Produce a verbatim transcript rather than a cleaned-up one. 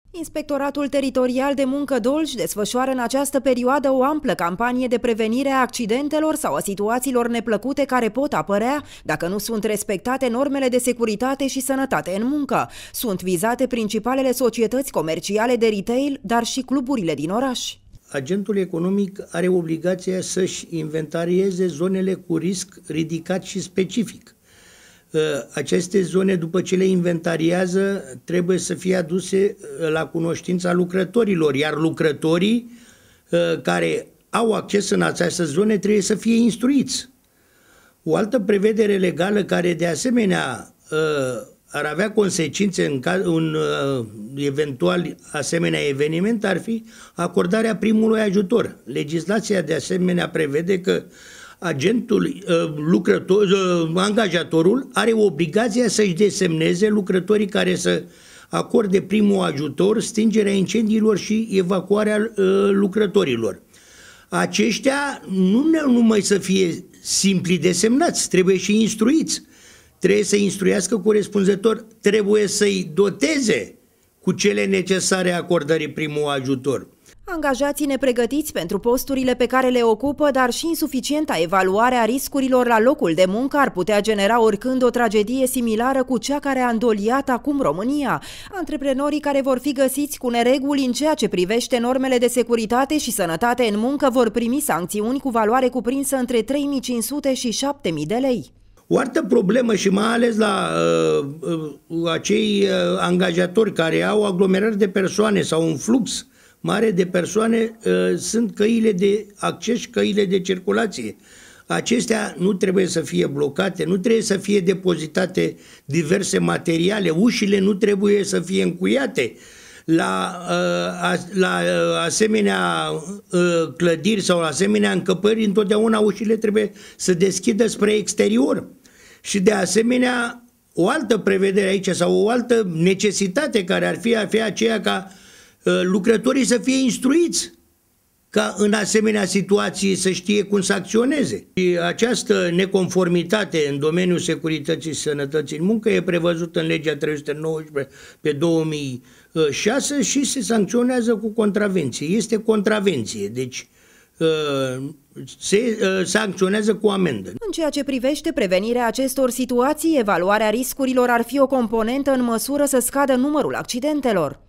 Inspectoratul Teritorial de Muncă Dolj desfășoară în această perioadă o amplă campanie de prevenire a accidentelor sau a situațiilor neplăcute care pot apărea dacă nu sunt respectate normele de securitate și sănătate în muncă. Sunt vizate principalele societăți comerciale de retail, dar și cluburile din oraș. Agentul economic are obligația să-și inventarieze zonele cu risc ridicat și specific. Aceste zone, după ce le inventariază, trebuie să fie aduse la cunoștința lucrătorilor, iar lucrătorii care au acces în aceste zone trebuie să fie instruiți. O altă prevedere legală care de asemenea ar avea consecințe în, caz, în eventual asemenea eveniment ar fi acordarea primului ajutor. Legislația de asemenea prevede că agentul, lucrător, angajatorul are obligația să-și desemneze lucrătorii care să acorde primul ajutor, stingerea incendiilor și evacuarea lucrătorilor. Aceștia nu numai să fie simpli desemnați, trebuie și instruiți. Trebuie să instruiască corespunzător, trebuie să-i doteze cu cele necesare acordării primul ajutor. Angajații nepregătiți pentru posturile pe care le ocupă, dar și insuficienta evaluare a riscurilor la locul de muncă ar putea genera oricând o tragedie similară cu cea care a îndoliat acum România. Antreprenorii care vor fi găsiți cu nereguli în ceea ce privește normele de securitate și sănătate în muncă vor primi sancțiuni cu valoare cuprinsă între trei mii cinci sute și șapte mii de lei. O altă problemă și mai ales la uh, uh, acei uh, angajatori care au aglomerări de persoane sau un flux mare de persoane uh, sunt căile de acces și căile de circulație. Acestea nu trebuie să fie blocate, nu trebuie să fie depozitate diverse materiale, ușile nu trebuie să fie încuiate. La, uh, la uh, asemenea uh, clădiri sau la asemenea încăpări, întotdeauna ușile trebuie să deschidă spre exterior. Și de asemenea, o altă prevedere aici sau o altă necesitate care ar fi, ar fi aceea ca uh, lucrătorii să fie instruiți ca în asemenea situații să știe cum să acționeze. Și această neconformitate în domeniul securității și sănătății în muncă e prevăzută în legea trei sute nouăsprezece pe două mii șase și se sancționează cu contravenție. Este contravenție, deci se sancționează cu amendă. În ceea ce privește prevenirea acestor situații, evaluarea riscurilor ar fi o componentă în măsură să scadă numărul accidentelor.